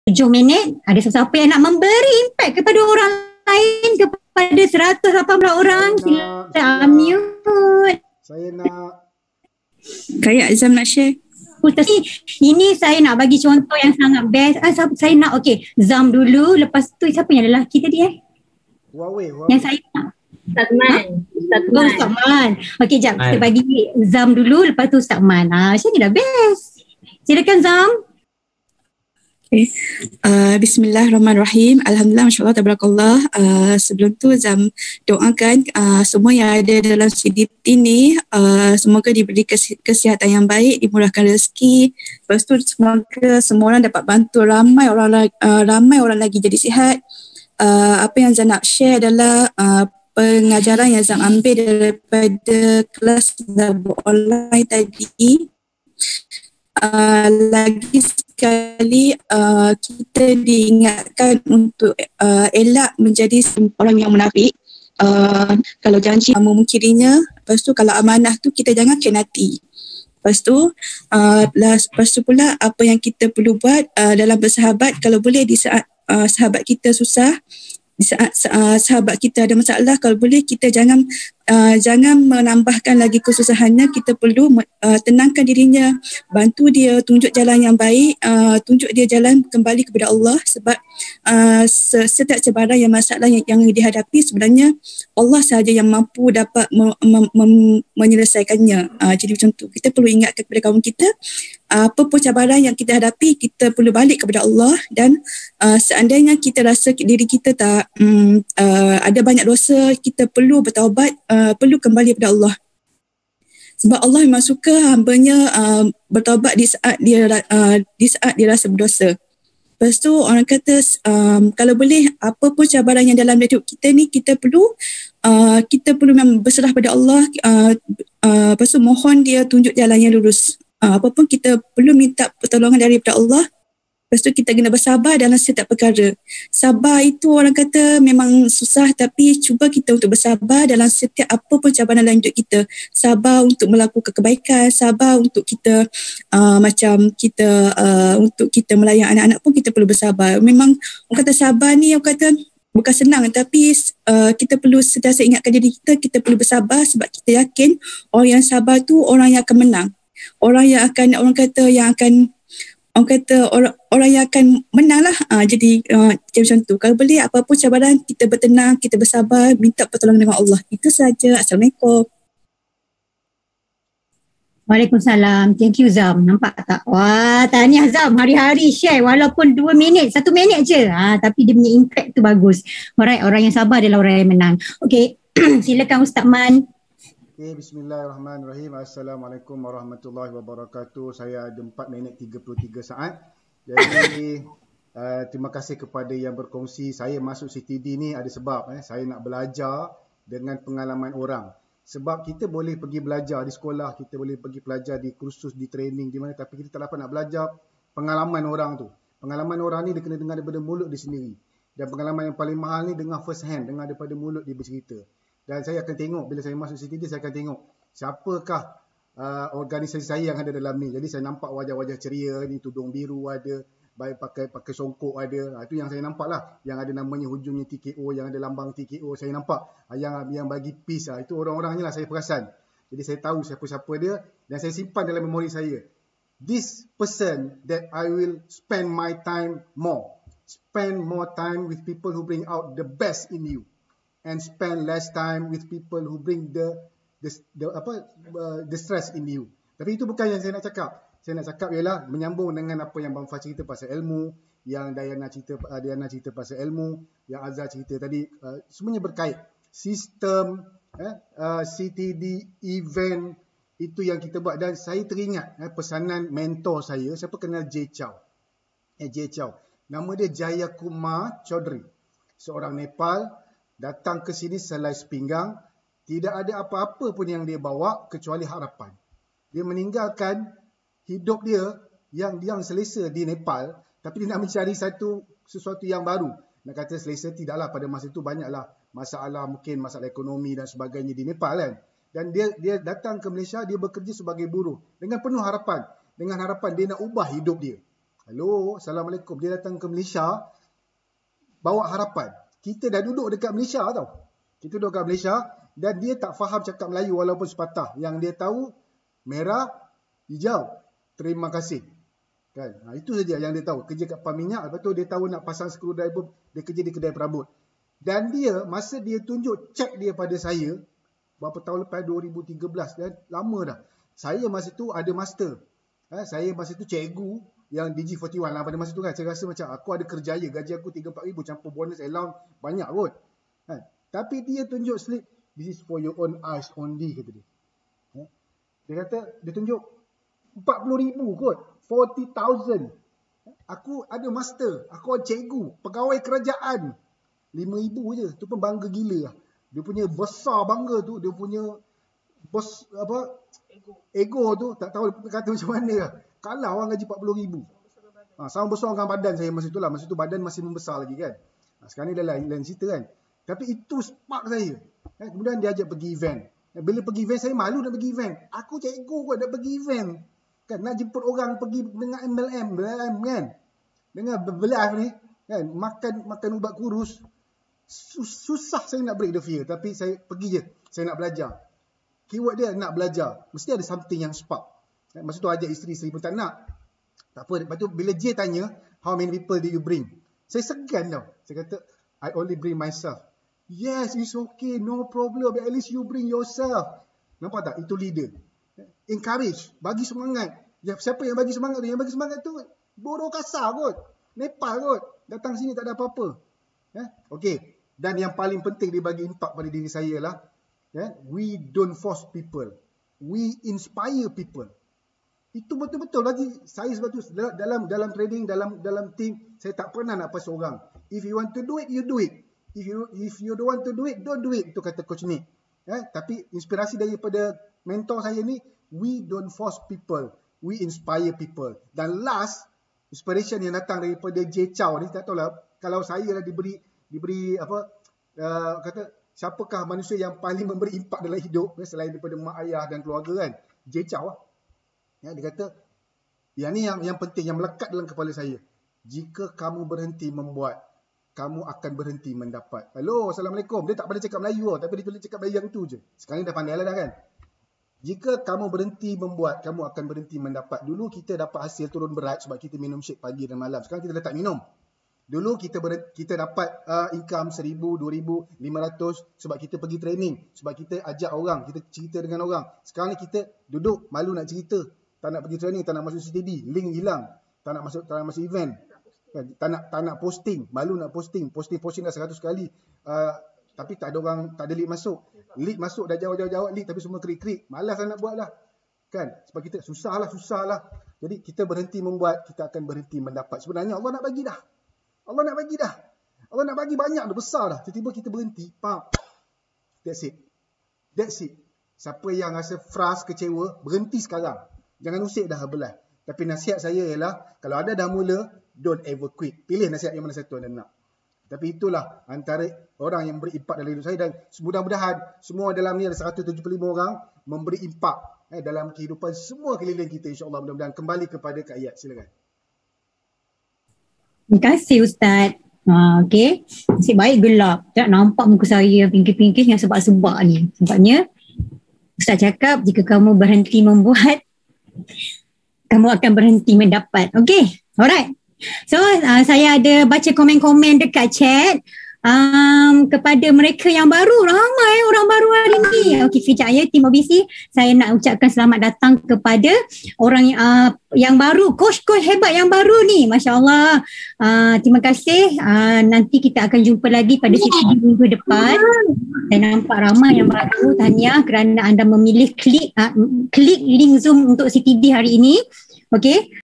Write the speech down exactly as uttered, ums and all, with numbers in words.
tujuh minit. Ada sesiapa yang nak memberi impact kepada orang lain, kepada seratus lapan belas orang? Sila unmute. Saya nak. Kayak Azam nak share. Ini, ini saya nak bagi contoh yang sangat best. Ah, saya nak, okay, Zam dulu. Lepas tu siapa yang lelaki tadi eh? Huawei, Huawei. Yang saya nak. Ustaz Man. Ustaz Man. Oh, Ustaz Man. Okay, jap. Kita bagi Zam dulu. Lepas tu Ustaz Man. Ah, macam ni dah best. Silakan Zam. Okay. Uh, Bismillahirrahmanirrahim. Alhamdulillah, masya-Allah, tabarakallah. Uh, sebelum tu Zam doakan uh, semua yang ada dalam C D T ni uh, semoga diberi kes- kesihatan yang baik, dimurahkan rezeki. Lepas tu semoga semua orang dapat bantu ramai orang uh, ramai orang lagi jadi sihat. Uh, apa yang Zam nak share adalah uh, pengajaran yang Zam ambil daripada kelas Zam online tadi. Uh, lagi sekali uh, kita diingatkan untuk uh, elak menjadi orang yang munafik. Uh, kalau janji uh, memungkirinya, lepas tu kalau amanah tu kita jangan khianati. Lepas tu, uh, lepas tu pula apa yang kita perlu buat uh, dalam bersahabat, kalau boleh di saat uh, sahabat kita susah, di saat uh, sahabat kita ada masalah, kalau boleh kita jangan uh, jangan menambahkan lagi kesusahannya. Kita perlu uh, tenangkan dirinya, bantu dia, tunjuk jalan yang baik, uh, tunjuk dia jalan kembali kepada Allah. Sebab uh, setiap cabaran yang masalah yang, yang dihadapi sebenarnya Allah sahaja yang mampu dapat mem- mem- mem- menyelesaikannya. Uh, jadi macam tu, kita perlu ingatkan kepada kaum kita, apa pun cabaran yang kita hadapi, kita perlu balik kepada Allah. Dan uh, seandainya kita rasa diri kita tak um, uh, ada banyak dosa, kita perlu bertaubat, uh, perlu kembali kepada Allah. Sebab Allah memang suka hambanya uh, bertaubat di saat dia uh, di saat dia rasa berdosa. Lepas tu orang kata um, kalau boleh apa pun cabaran yang dalam hidup kita ni, kita perlu uh, kita perlu memang berserah pada Allah. Uh, uh, lepas tu mohon dia tunjuk jalan yang lurus. Uh, apa pun kita perlu minta pertolongan daripada Allah. Lepas tu kita kena bersabar dalam setiap perkara. Sabar itu orang kata memang susah, tapi cuba kita untuk bersabar dalam setiap apa pun cabaran dalam hidup kita. Sabar untuk melakukan kebaikan, sabar untuk kita uh, macam kita uh, untuk kita melayan anak-anak pun kita perlu bersabar. Memang orang kata sabar ni orang kata bukan senang, tapi uh, kita perlu sentiasa ingatkan diri kita, kita perlu bersabar sebab kita yakin orang yang sabar tu orang yang akan menang. Orang yang akan, orang kata yang akan orang kata orang, orang yang akan menang lah. Ha, jadi uh, macam tu. Kalau boleh apa-apa cabaran, kita bertenang, kita bersabar, minta pertolongan dengan Allah. Itu saja. Assalamualaikum. Waalaikumsalam. Thank you Zam. Nampak tak? Wah, tahniah Zam. Hari-hari share walaupun dua minit, satu minit je. Ha, tapi dia punya impact tu bagus. Alright, orang yang sabar adalah orang yang menang. Okay, silakan Ustaz Man. Okay, bismillahirrahmanirrahim. Assalamualaikum warahmatullahi wabarakatuh. Saya ada empat minit tiga puluh tiga saat. Jadi uh, terima kasih kepada yang berkongsi. Saya masuk C T D ni ada sebab. Eh. Saya nak belajar dengan pengalaman orang. Sebab kita boleh pergi belajar di sekolah, kita boleh pergi belajar di kursus, di training, di mana, tapi kita tak dapat nak belajar pengalaman orang tu. Pengalaman orang ni dia kena dengar daripada mulut dia sendiri. Dan pengalaman yang paling mahal ni dengar first hand, dengar daripada mulut dia bercerita. Dan saya akan tengok, bila saya masuk C T D, saya akan tengok siapakah uh, organisasi saya yang ada dalam ni. Jadi saya nampak wajah-wajah ceria ni, tudung biru ada, baik pakai pakai songkok ada. Ha, itu yang saya nampak lah. Yang ada namanya hujungnya T K O, yang ada lambang T K O, saya nampak. Ha, yang yang bagi peace, ha, itu orang-orang ni lah saya perasan. Jadi saya tahu siapa-siapa dia dan saya simpan dalam memori saya. This person that I will spend my time more. Spend more time with people who bring out the best in you. And spend less time with people who bring the the, the apa uh, the stress in you. Tapi itu bukan yang saya nak cakap. Saya nak cakap ialah menyambung dengan apa yang Bang Fah cerita pasal ilmu, yang Dayana cerita uh, Dayana cerita pasal ilmu, yang Azhar cerita tadi, uh, semuanya berkait. Sistem eh, uh, C T D event itu yang kita buat. Dan saya teringat eh, pesanan mentor saya. Siapa kenal Jay Chow? Eh Jay Chow. Nama dia Jayakumar Chaudhry. Seorang Nepal, datang ke sini selai sepinggang, tidak ada apa-apa pun yang dia bawa kecuali harapan. Dia meninggalkan hidup dia yang yang selesa di Nepal, tapi dia nak mencari satu sesuatu yang baru. Nak kata selesa tidaklah, pada masa itu banyaklah masalah, mungkin masalah ekonomi dan sebagainya di Nepal kan. Dan dia dia datang ke Malaysia, dia bekerja sebagai buruh dengan penuh harapan, dengan harapan dia nak ubah hidup dia. Hello, Assalamualaikum. Dia datang ke Malaysia, bawa harapan. Kita dah duduk dekat Malaysia tau. Kita duduk dekat Malaysia dan dia tak faham cakap Melayu walaupun sepatah. Yang dia tahu merah, hijau. Terima kasih. Kan? Ha, itu saja yang dia tahu. Kerja kat pam minyak, lepas tu dia tahu nak pasang screwdriver, dia kerja di kedai perabot. Dan dia, masa dia tunjuk cek dia pada saya, berapa tahun lepas, dua ribu tiga belas, dan lama dah. Saya masa tu ada master. Ha, saya masa tu cikgu yang D G empat puluh satu lah pada masa tu kan. Saya rasa macam aku ada kerjaya, gaji aku tiga empat ribu campur bonus allowance banyak kot. Ha, tapi dia tunjuk slip, this is for your own eyes only, kata dia. Ha, dia kata, dia tunjuk empat puluh ribu kot, empat puluh thousand. Aku ada master, aku ada cikgu, pegawai kerajaan. lima ribu je, tu pun bangga gila lah. Dia punya besar bangga tu, dia punya bos apa ego, ego tu tak tahu kata macam mana lah. Kalah orang gaji empat puluh ribu. Ha, sama besar dengan badan saya masa tu lah. Masa tu badan masih membesar lagi kan. Ha, sekarang ni dah lain, lain cerita kan. Tapi itu spark saya. Ha, kemudian dia ajak pergi event. Ha, bila pergi event, saya malu nak pergi event. Aku cikgu kot nak pergi event. Kan, nak jemput orang pergi dengan M L M, M L M kan. Dengan belah ni. Kan, makan makan ubat kurus. Susah saya nak break the fear. Tapi saya pergi je. Saya nak belajar. Keyword dia nak belajar. Mesti ada something yang spark. Masa tu ajak isteri-isteri pun tak nak. Tak apa. Lepas tu bila J tanya, how many people did you bring? Saya segan tau. Saya kata, I only bring myself. Yes, it's okay. No problem. But at least you bring yourself. Nampak tak? Itu leader. Encourage. Bagi semangat. Siapa yang bagi semangat tu? Yang bagi semangat tu bodoh kasar kot. Nepal kot. Datang sini tak ada apa-apa. Okay. Dan yang paling penting dia bagi impak pada diri saya lah. We don't force people. We inspire people. Itu betul-betul lagi saya sebab tu dalam dalam trading, dalam dalam team, saya tak pernah nak paksa orang. If you want to do it, you do it. If you if you don't want to do it, don't do it. Itu kata coach Nick. Eh, tapi inspirasi daripada mentor saya ni, we don't force people, we inspire people. Dan last inspiration yang datang daripada J Chow ni, tak tahulah kalau saya lah diberi diberi apa uh, kata siapakah manusia yang paling memberi impak dalam hidup eh, selain daripada mak ayah dan keluarga kan? J Chow lah. Ya, dia kata, yang ni yang, yang penting, yang melekat dalam kepala saya. Jika kamu berhenti membuat, kamu akan berhenti mendapat. Hello, Assalamualaikum. Dia tak pandai cakap Melayu lah, tapi dia tulis cakap Melayu yang tu je. Sekarang ni dah pandai lah dah kan. Jika kamu berhenti membuat, kamu akan berhenti mendapat. Dulu kita dapat hasil turun berat sebab kita minum shake pagi dan malam. Sekarang kita dah tak minum. Dulu kita ber, kita dapat uh, income seribu, dua ribu, lima ratus sebab kita pergi training. Sebab kita ajak orang, kita cerita dengan orang. Sekarang ni kita duduk, malu nak cerita. Tak nak pergi training, tak nak masuk C T D, link hilang. Tak nak masuk, tak nak masuk event. Tak nak, tak nak posting, malu nak posting. Posting-posting dah seratus kali. Uh, tapi tak ada orang, tak ada lead masuk. Lead masuk dah jawab-jawab lead tapi semua krik-krik. Malas lah nak buat lah. Kan? Sebab kita susah lah, susah lah. Jadi kita berhenti membuat, kita akan berhenti mendapat. Sebenarnya Allah nak bagi dah. Allah nak bagi dah. Allah nak bagi banyak dah, besar dah. Tiba-tiba kita berhenti, pam. That's it. That's it. Siapa yang rasa frust, kecewa, berhenti sekarang. Jangan usik dah belah. Tapi nasihat saya ialah, kalau ada dah mula, don't ever quit. Pilih nasihat yang mana satu anda nak. Tapi itulah antara orang yang beri impak dalam hidup saya. Dan mudah-mudahan semua dalam ni ada seratus tujuh puluh lima orang memberi impak eh, dalam kehidupan semua keliling kita, insyaAllah. Mudah-mudahan kembali kepada Kak Ayat. Silakan. Terima kasih Ustaz. Ha, okay. Nasib baik gelap. Tak nampak muka saya pinggir-pinggir yang sebab-sebab ni. Sebabnya Ustaz cakap jika kamu berhenti membuat, kamu akan berhenti mendapat. Okay. Alright. So uh, saya ada baca komen-komen dekat chat. Um, kepada mereka yang baru, ramai orang baru hari ni. Okay, Fijaya, Tim O B C, saya nak ucapkan selamat datang kepada orang uh, yang baru, coach-coach hebat yang baru ni. Masya Allah. Uh, terima kasih. Uh, nanti kita akan jumpa lagi pada C T D minggu depan. Saya nampak ramai yang baru. Tahniah kerana anda memilih klik uh, klik link Zoom untuk C T D hari ini. Okay.